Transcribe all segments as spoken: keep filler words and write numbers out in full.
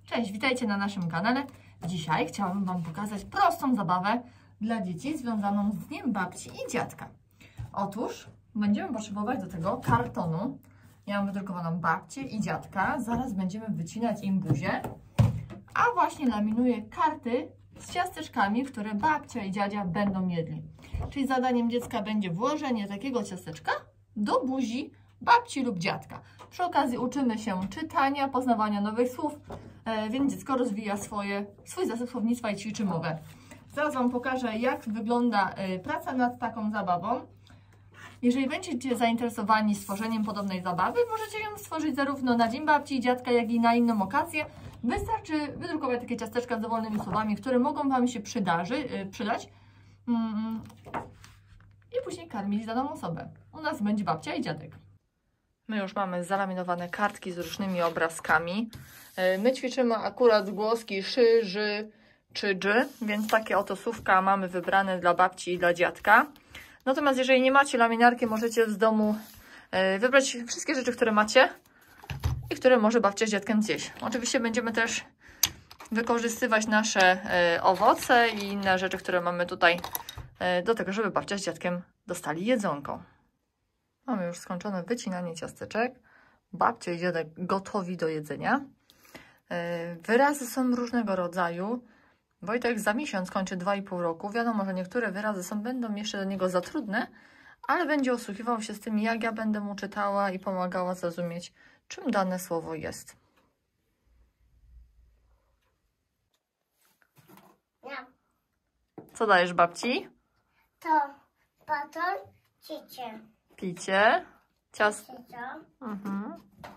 Cześć, witajcie na naszym kanale. Dzisiaj chciałabym Wam pokazać prostą zabawę dla dzieci związaną z Dniem Babci i Dziadka. Otóż będziemy potrzebować do tego kartonu. Ja mam wydrukowaną babcię i dziadka. Zaraz będziemy wycinać im buzię. A właśnie laminuję karty z ciasteczkami, które babcia i dziadzia będą jedli. Czyli zadaniem dziecka będzie włożenie takiego ciasteczka do buzi babci lub dziadka. Przy okazji uczymy się czytania, poznawania nowych słów, więc dziecko rozwija swoje, swój zasób słownictwa i ćwiczy mowę. Zaraz Wam pokażę, jak wygląda praca nad taką zabawą. Jeżeli będziecie zainteresowani stworzeniem podobnej zabawy, możecie ją stworzyć zarówno na Dzień Babci i Dziadka, jak i na inną okazję. Wystarczy wydrukować takie ciasteczka z dowolnymi słowami, które mogą Wam się przydarzy, przydać i później karmić daną osobę. U nas będzie babcia i dziadek. My już mamy zalaminowane kartki z różnymi obrazkami. My ćwiczymy akurat głoski szy, ży czy dży, więc takie oto słówka mamy wybrane dla babci i dla dziadka. Natomiast jeżeli nie macie laminarki, możecie z domu wybrać wszystkie rzeczy, które macie i które może babcia z dziadkiem zjeść. Oczywiście będziemy też wykorzystywać nasze owoce i inne rzeczy, które mamy tutaj do tego, żeby babcia z dziadkiem dostali jedzonko. Mamy już skończone wycinanie ciasteczek. Babcia i dziadek gotowi do jedzenia. Wyrazy są różnego rodzaju. Wojtek za miesiąc kończy dwa i pół roku. Wiadomo, że niektóre wyrazy są, będą jeszcze do niego za trudne, ale będzie osłuchiwał się z tym, jak ja będę mu czytała i pomagała zrozumieć, czym dane słowo jest. Ja. Co dajesz babci? To baton, cicie. Picie. Ciasto. Mhm.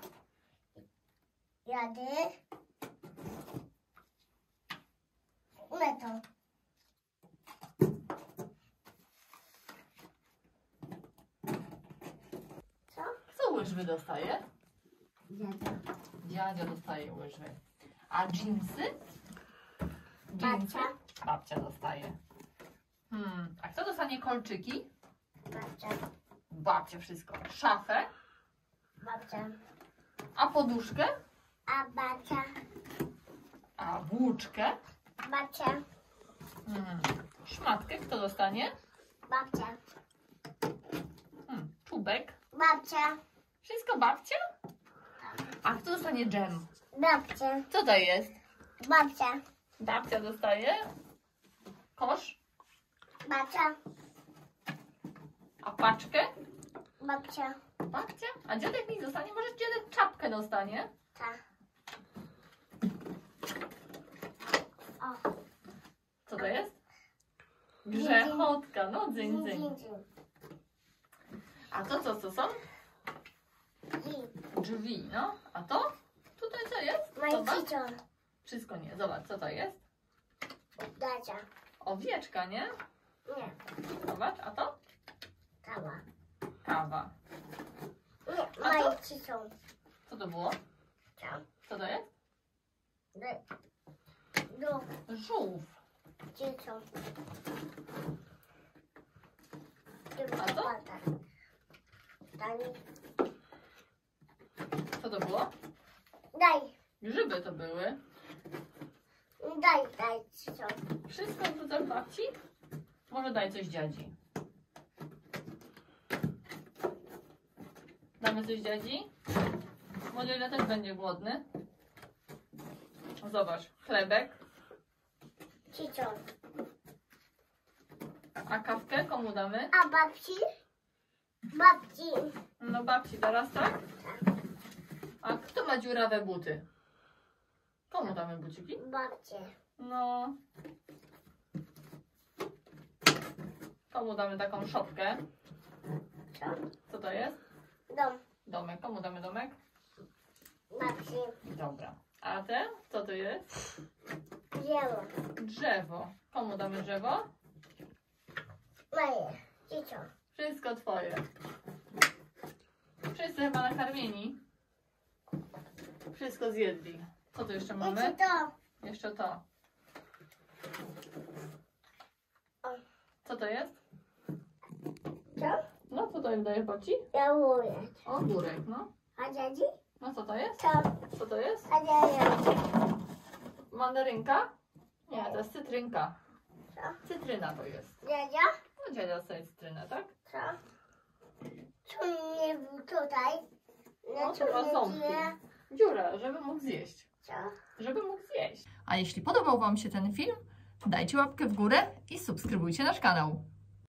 Jady. Meto. Co? Kto łyżwy dostaje? Dziadzia. Dziadzia dostaje łyżwy. A dżinsy? Babcia. Babcia dostaje. Hmm. A kto dostanie kolczyki? Babcia. Babcia wszystko. Szafę? Babcia. A poduszkę? A babcia. A włóczkę? Babcia. Hmm. Szmatkę kto dostanie? Babcia. Hmm. Czubek? Babcia. Wszystko babcia? A kto dostanie dżem? Babcia. Co to jest? Babcia. Babcia dostaje? Kosz? Babcia. A paczkę? Babcia. Babcia? A dziadek nic dostanie? Może dziadek czapkę dostanie? Tak. O. Co to jest? Grzechotka. No dzyń, dzyń. A to co, co są? Drzwi, no. A to? Tutaj co jest? Zobacz. Wszystko nie. Zobacz, co to jest? Dacia. Owieczka, nie? Nie. Zobacz, a to? Kawa. Kawa. Nie, A to? majcicą. Co to było? Tam. Co to jest? Do. Żółw. Cicą. A to? Daj. Co to było? Daj. Grzyby to były. Daj, daj, cicą. Wszystko tutaj babci? Może daj coś dziadzi. Damy coś dziadzi? Może ile też będzie głodny? Zobacz, chlebek. Cicą. A kawkę komu damy? A babci? Babci. No babci teraz, tak? A kto ma dziurawe buty? Komu damy buciki? Babcie. No. Komu damy taką szopkę? Co? Co to jest? Dom. Domek. Komu damy domek? Babci. Dobra. A ten? Co to jest? Dzieło. Drzewo. Komu damy drzewo? Moje. Cicą. Wszystko twoje. Wszyscy chyba nakarmieni. Wszystko zjedli. Co tu jeszcze mamy? Jeszcze to. Jeszcze to. O. Co to jest? Co? No co to jest, dajesz babci? Jałujek. Ogórek, no. A dziadzi? No co to jest? Co? Co to jest? A dziadzi? mandarynka? Nie, to jest cytrynka. Co? Cytryna to jest. Dziadzia? No dziadzia dostaje cytrynę, tak? Co? Co nie był tutaj? No to ma ząbki. Dziurę, żeby mógł zjeść. Co? Żeby mógł zjeść. A jeśli podobał Wam się ten film, dajcie łapkę w górę i subskrybujcie nasz kanał.